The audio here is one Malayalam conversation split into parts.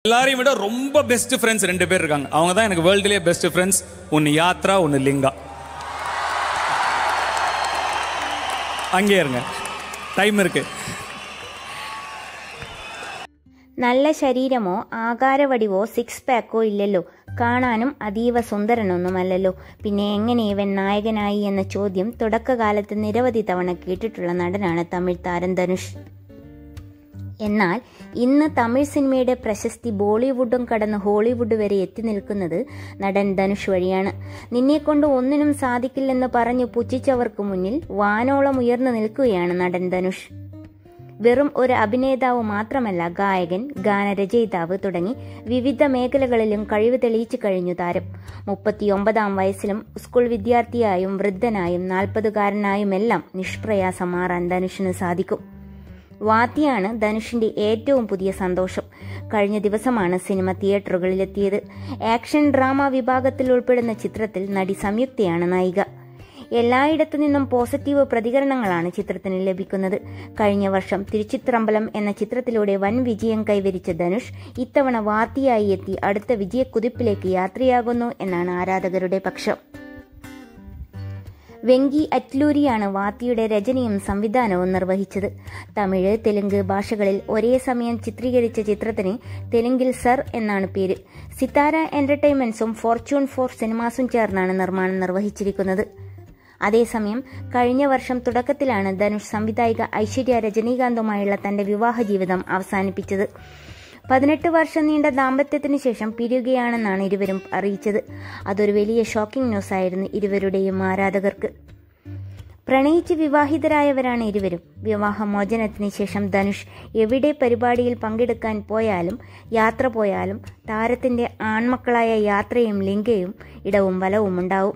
எல்லாரையும் விட ரொம்ப பெஸ்ட் ஃப்ரெண்ட்ஸ் 2 பேர் இருக்காங்க. அவங்க தான் எனக்கு வேர்ல்டுலேயே பெஸ்ட் ஃப்ரெண்ட்ஸ். ஒன்று யாத்ரா, ஒன்று லிங்கா. அங்கே இருங்க, ടൈം ഇருக்கு. നല്ല ശരീരമോ ആകാരവടിവോ 6 പാക്കോ ഇല്ലല്ലോ. കാണാനും അതീവ സുന്ദരനൊന്നുമല്ലല്ലോ. പിന്നെ എങ്ങനെ ഇവൻ നായകനായി എന്ന ചോദ്യം തുടക്കകാലത്ത് നിരവധി തവണ കേട്ടിട്ടുള്ള നടനാണ് തമിഴ് താരം ധനുഷ്. എന്നാൽ ഇന്ന് തമിഴ് സിനിമയുടെ പ്രശസ്തി ബോളിവുഡും കടന്ന് ഹോളിവുഡ് വരെ എത്തി നിൽക്കുന്നത് നടൻ ധനുഷ് വഴിയാണ്. നിന്നെക്കൊണ്ട് ഒന്നിനും സാധിക്കില്ലെന്ന് പറഞ്ഞു പുച്ഛിച്ചവർക്ക് മുന്നിൽ വാനോളം ഉയർന്നു നിൽക്കുകയാണ് നടൻ ധനുഷ്. വെറും ഒരു അഭിനേതാവ് മാത്രമല്ല, ഗായകൻ, ഗാനരചയിതാവ് തുടങ്ങി വിവിധ മേഖലകളിലും കഴിവ് തെളിയിച്ചു കഴിഞ്ഞു താരം. 39-ാം വയസ്സിലും സ്കൂൾ വിദ്യാർത്ഥിയായും വൃദ്ധനായും 40-കാരനായുമെല്ലാം നിഷ്പ്രയാസം മാറാൻ ധനുഷിന് സാധിക്കും. വാത്തിയാണ് ധനുഷിന്റെ ഏറ്റവും പുതിയ സന്തോഷം. കഴിഞ്ഞ ദിവസമാണ് സിനിമ തിയേറ്ററുകളിലെത്തിയത്. ആക്ഷൻ ഡ്രാമ വിഭാഗത്തിൽ ഉൾപ്പെടുന്ന ചിത്രത്തിൽ നടി സംയുക്തയാണ് നായിക. എല്ലായിടത്തു നിന്നും പോസിറ്റീവ് പ്രതികരണങ്ങളാണ് ചിത്രത്തിന് ലഭിക്കുന്നത്. കഴിഞ്ഞ വർഷം തിരുച്ചിത്രമ്പലം എന്ന ചിത്രത്തിലൂടെ വൻ വിജയം കൈവരിച്ച ധനുഷ് ഇത്തവണ വാത്തിയായി എത്തി അടുത്ത വിജയക്കുതിപ്പിലേക്ക് യാത്രയാകുന്നു എന്നാണ് ആരാധകരുടെ പക്ഷം. വെങ്കി അറ്റ്ലൂരിയാണ് വാത്തിയുടെ രചനയും സംവിധാനവും നിർവഹിച്ചത്. തമിഴ്, തെലുങ്ക് ഭാഷകളിൽ ഒരേ സമയം ചിത്രീകരിച്ച ചിത്രത്തിന് തെലുങ്കിൽ സർ എന്നാണ് പേര്. സിതാര എന്റർടൈൻമെന്റ്സും ഫോർച്യൂൺ 4 സിനിമാസും ചേർന്നാണ് നിർമ്മാണം നിർവഹിച്ചിരിക്കുന്നത്. അതേസമയം കഴിഞ്ഞ വർഷം തുടക്കത്തിലാണ് ധനുഷ് സംവിധായിക ഐശ്വര്യ രജനീകാന്തുമായുള്ള തന്റെ വിവാഹ ജീവിതം അവസാനിപ്പിച്ചത്. 18 വർഷം നീണ്ട ദാമ്പത്യത്തിന് ശേഷം പിരിയുകയാണെന്നാണ് ഇരുവരും അറിയിച്ചത്. അതൊരു വലിയ ഷോക്കിംഗ് ന്യൂസ് ആയിരുന്നു ഇരുവരുടെയും ആരാധകർക്ക്. പ്രണയിച്ച് വിവാഹിതരായവരാണ് ഇരുവരും. വിവാഹമോചനത്തിന് ശേഷം ധനുഷ് എവിടെ പരിപാടിയിൽ പങ്കെടുക്കാൻ പോയാലും യാത്ര പോയാലും താരത്തിന്റെ ആൺമക്കളായ യാത്രയും ലിങ്കയും ഇടവും വലവും ഉണ്ടാവും.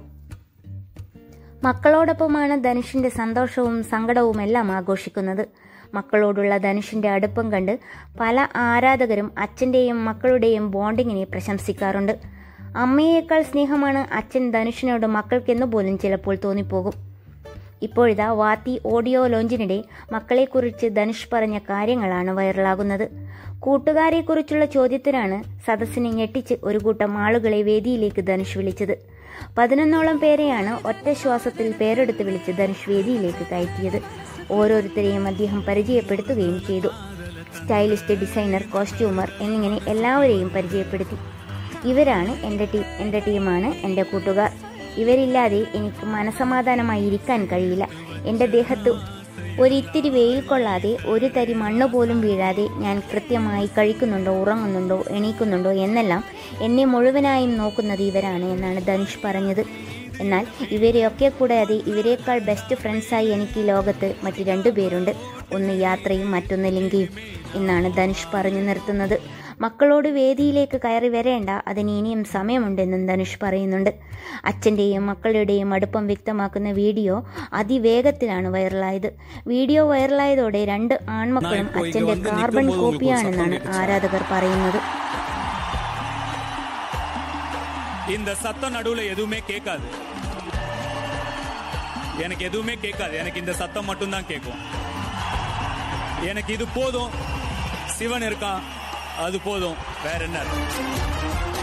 മക്കളോടൊപ്പമാണ് ധനുഷിന്റെ സന്തോഷവും സങ്കടവും എല്ലാം ആഘോഷിക്കുന്നത്. മക്കളോടുള്ള ധനുഷിന്റെ അടുപ്പം കണ്ട് പല ആരാധകരും അച്ഛന്റെയും മക്കളുടെയും ബോണ്ടിങ്ങിനെ പ്രശംസിക്കാറുണ്ട്. അമ്മയേക്കാൾ സ്നേഹമാണ് അച്ഛൻ ധനുഷിനോട് മക്കൾക്കെന്നു പോലും ചിലപ്പോൾ തോന്നിപ്പോകും. ഇപ്പോഴിതാ വാത്തി ഓഡിയോ ലോഞ്ചിനിടെ മക്കളെക്കുറിച്ച് ധനുഷ് പറഞ്ഞ കാര്യങ്ങളാണ് വൈറലാകുന്നത്. കൂട്ടുകാരെക്കുറിച്ചുള്ള ചോദ്യത്തിനാണ് സദസ്സിനെ ഞെട്ടിച്ച് ഒരു കൂട്ടം ആളുകളെ വേദിയിലേക്ക് ധനുഷ് വിളിച്ചത്. 11ഓളം പേരെയാണ് ഒറ്റ ശ്വാസത്തിൽ പേരെടുത്ത് വിളിച്ച് ധനുഷ് വേദിയിലേക്ക് കയറ്റിയത്. ഓരോരുത്തരെയും അദ്ദേഹം പരിചയപ്പെടുത്തുകയും ചെയ്തു. സ്റ്റൈലിസ്റ്റ്, ഡിസൈനർ, കോസ്റ്റ്യൂമർ എന്നിങ്ങനെ എല്ലാവരെയും പരിചയപ്പെടുത്തി. ഇവരാണ് എൻ്റെ ടീമാണ് എൻ്റെ കൂട്ടുകാർ. ഇവരില്ലാതെ എനിക്ക് മനസമാധാനമായി ഇരിക്കാൻ കഴിയില്ല. എൻ്റെ ദേഹത്ത് ഒരിത്തിരി വെയിൽ കൊള്ളാതെ, ഒരു തരി മണ്ണ് പോലും വീഴാതെ ഞാൻ കൃത്യമായി കഴിക്കുന്നുണ്ടോ, ഉറങ്ങുന്നുണ്ടോ, എണീക്കുന്നുണ്ടോ എന്നെല്ലാം എന്നെ മുഴുവനായും നോക്കുന്നത് ഇവരാണ് എന്നാണ് ധനുഷ് പറഞ്ഞത്. എന്നാൽ ഇവരെയൊക്കെ കൂടാതെ ഇവരെക്കാൾ ബെസ്റ്റ് ഫ്രണ്ട്സായി എനിക്ക് ലോകത്ത് മറ്റ് 2 പേരുണ്ട്. ഒന്ന് യാത്രയും മറ്റൊന്ന് ലിങ്കയും എന്നാണ് ധനുഷ് പറഞ്ഞു നിർത്തുന്നത്. മക്കളോട് വേദിയിലേക്ക് കയറി വരേണ്ട, അതിന് ഇനിയും സമയമുണ്ടെന്നും ധനുഷ് പറയുന്നുണ്ട്. അച്ഛൻ്റെയും മക്കളുടെയും അടുപ്പം വ്യക്തമാക്കുന്ന വീഡിയോ അതിവേഗത്തിലാണ് വൈറലായത്. വീഡിയോ വൈറലായതോടെ 2 ആൺമക്കളും അച്ഛൻ്റെ കാർബൺ കോപ്പിയാണെന്നാണ് ആരാധകർ പറയുന്നത്. இந்த சத்தம் நடுவுல எதுவுமே கேட்காது, எனக்கு எதுவுமே கேட்காது. எனக்கு இந்த சத்தம் மட்டும்தான் கேட்கும். எனக்கு இது போதும், சிவன் இருக்கான், அது போதும், வேற என்ன.